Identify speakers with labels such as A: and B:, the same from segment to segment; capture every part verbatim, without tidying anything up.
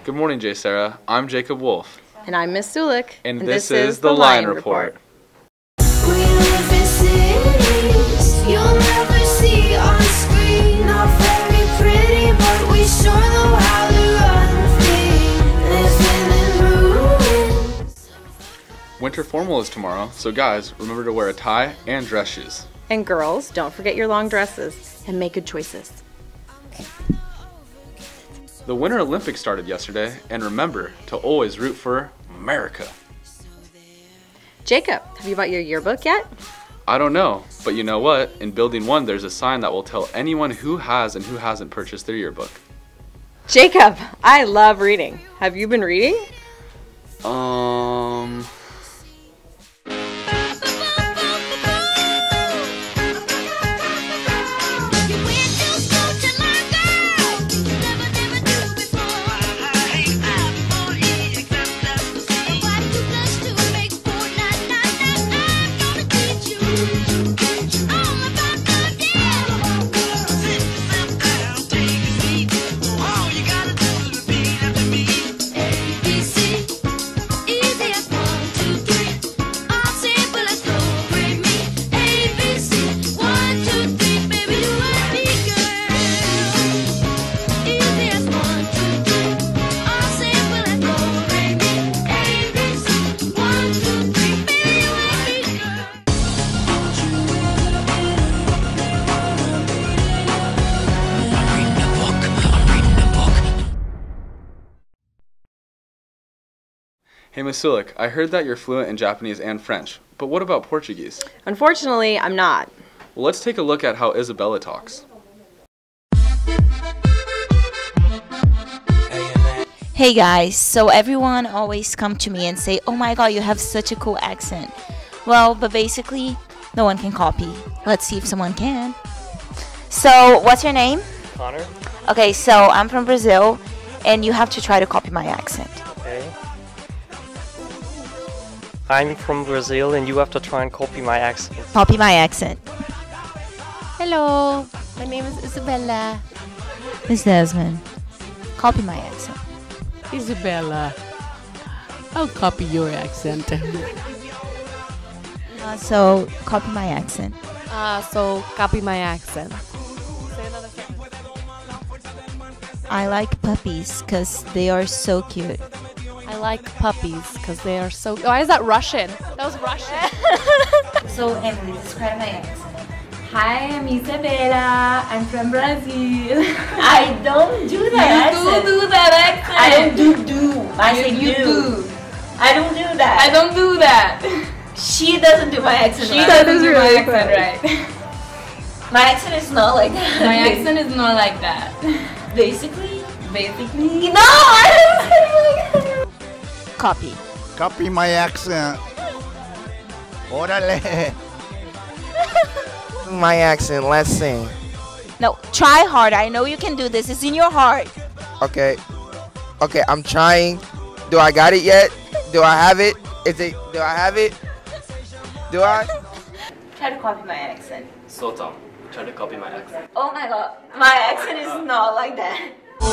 A: Good morning, JSerra. I'm Jakob Wolfe.
B: And I'm Miss Sulick.
A: And, and this, this is the Line Report.
B: Report.
C: We live in cities you'll never see on screen. Not very pretty, but we sure know how to run things. Living in ruins.
A: Winter formal is tomorrow, so guys, remember to wear a tie and dress shoes.
B: And girls, don't forget your long dresses and make good choices.
A: The Winter Olympics started yesterday, and remember to always root for America.
B: Jacob, have you bought your yearbook yet?
A: I don't know, but you know what? In Building one, there's a sign that will tell anyone who has and who hasn't purchased their yearbook.
B: Jacob, I love reading. Have you been reading?
A: Um... Hey, Miss Sulick, I heard that you're fluent in Japanese and French, but what about Portuguese?
B: Unfortunately, I'm not.
A: Well, let's take a look at how Isabella talks.
D: Hey guys, so everyone always come to me and say, oh my god, you have such a cool accent. Well, but basically, no one can copy. Let's see if someone can. So, what's your name?
E: Connor.
D: Okay, so I'm from Brazil, and you have to try to copy my accent.
E: Okay. I'm from Brazil, and you have to try and copy my accent.
D: Copy my accent.
F: Hello, my name is Isabella.
D: Miss Desmond, copy my accent.
F: Isabella, I'll copy your accent.
D: Uh, so, copy my accent.
F: Uh, so copy my accent.
D: I like puppies because they are so cute.
F: I like puppies because they are so... Why is that Russian? That was Russian.
D: So, Emily, describe my accent.
G: Hi, I'm Isabella. I'm from Brazil.
D: I don't do that
G: You
D: accent.
G: do do that accent.
D: I don't do do. I
G: You-
D: say
G: you
D: do.
G: do.
D: I don't do that.
G: I don't do that.
D: She doesn't do my accent.
G: She
D: right.
G: doesn't do my
B: really
G: accent
B: funny.
G: right.
D: My accent is not like that.
G: My accent is not like that.
D: Basically.
G: Basically.
D: No, I don't say like that. Copy.
H: Copy my accent. Orale.
I: My accent, let's sing.
D: No, try harder. I know you can do this. It's in your heart.
I: Okay. Okay, I'm trying. Do I got it yet? Do I have it? Is it do I have it? Do I?
D: Try to copy my accent.
E: Sota, try to copy my accent.
D: Oh my god. My accent is not like that.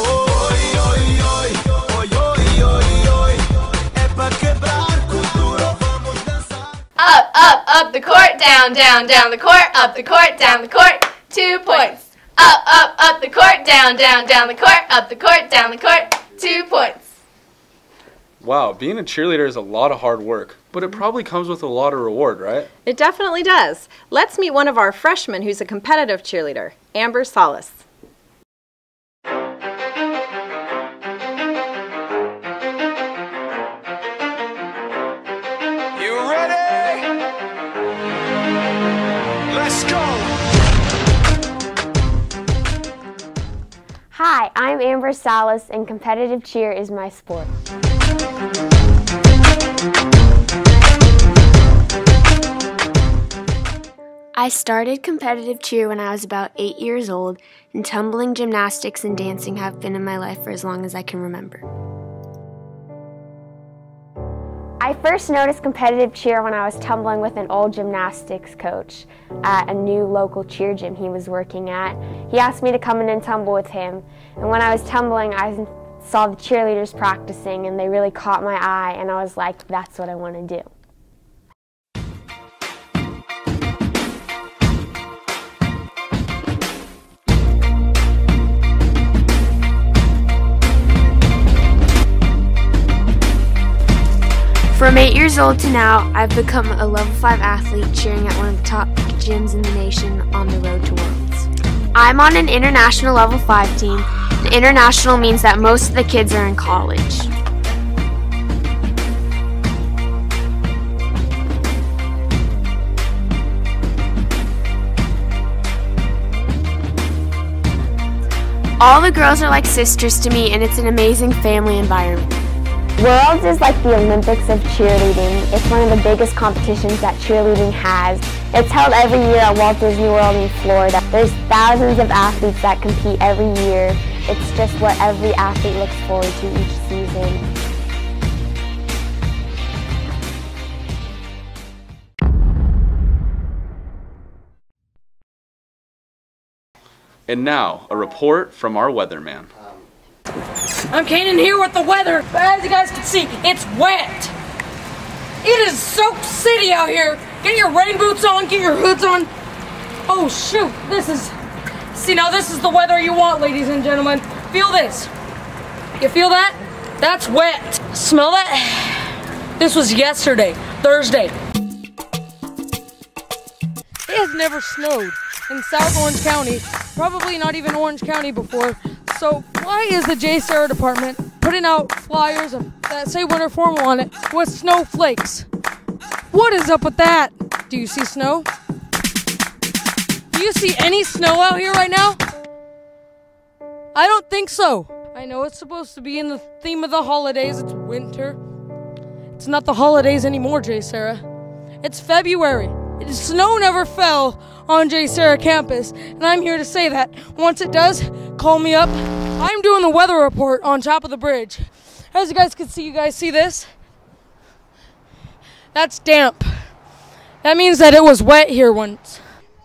J: Up, up, up the court, down, down, down the court, up the court, down the court, two points. Up, up, up the court, down, down, down the court, up the court, down the court, two points.
A: Wow, being a cheerleader is a lot of hard work, but it probably comes with a lot of reward, right?
B: It definitely does. Let's meet one of our freshmen who's a competitive cheerleader, Amber Salas.
K: You ready? Let's go!
L: Hi, I'm Amber Salas, and competitive cheer is my sport. I started competitive cheer when I was about eight years old, and tumbling, gymnastics, and dancing have been in my life for as long as I can remember. I first noticed competitive cheer when I was tumbling with an old gymnastics coach at a new local cheer gym he was working at. He asked me to come in and tumble with him, and when I was tumbling, I saw the cheerleaders practicing and they really caught my eye, and I was like, that's what I want to do. From eight years old to now, I've become a level five athlete cheering at one of the top gyms in the nation on the road to Worlds. I'm on an international level five team. The international means that most of the kids are in college. All the girls are like sisters to me, and it's an amazing family environment. Worlds is like the Olympics of cheerleading. It's one of the biggest competitions that cheerleading has. It's held every year at Walt Disney World in Florida. There's thousands of athletes that compete every year. It's just what every athlete looks forward to each season.
A: And now, a report from our weatherman.
M: I'm Kanan here with the weather. As you guys can see, it's wet. It is soaked city out here. Get your rain boots on, get your hoods on. Oh shoot, this is, see now this is the weather you want, ladies and gentlemen. Feel this. You feel that? That's wet. Smell that? This was yesterday, Thursday. It has never snowed in South Orange County, probably not even Orange County before. So why is the JSerra department putting out flyers of, that say winter formal on it with snowflakes? What is up with that? Do you see snow? Do you see any snow out here right now? I don't think so. I know it's supposed to be in the theme of the holidays. It's winter. It's not the holidays anymore, JSerra. It's February. The snow never fell on JSerra campus, and I'm here to say that. Once it does, call me up. I'm doing the weather report on top of the bridge. As you guys can see, you guys see this? That's damp. That means that it was wet here once.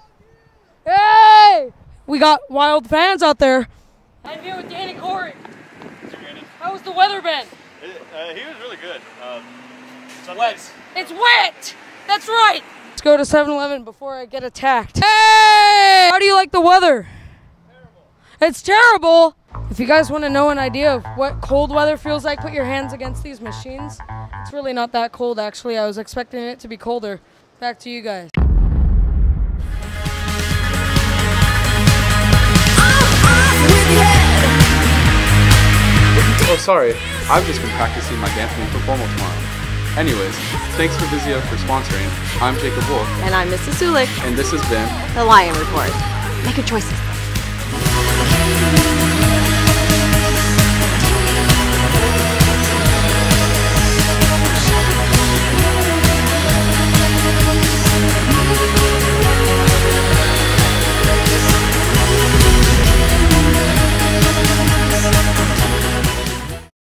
M: Hey! We got wild fans out there. I'm here with Danny Corey. How was the weather been?
N: It, uh, he was really good. Um,
M: it's wet. It's wet! That's right! Let's go to seven eleven before I get attacked. Hey! How do you like the weather? Terrible. It's terrible! If you guys want to know an idea of what cold weather feels like, put your hands against these machines. It's really not that cold, actually. I was expecting it to be colder. Back to you guys.
A: Oh, sorry. I've just been practicing my dancing for formal tomorrow. Anyways, thanks for Vizio for sponsoring. I'm Jakob Wolfe.
B: And I'm Missus Sulick.
A: And this has been
B: The Lion Report. Make your choices.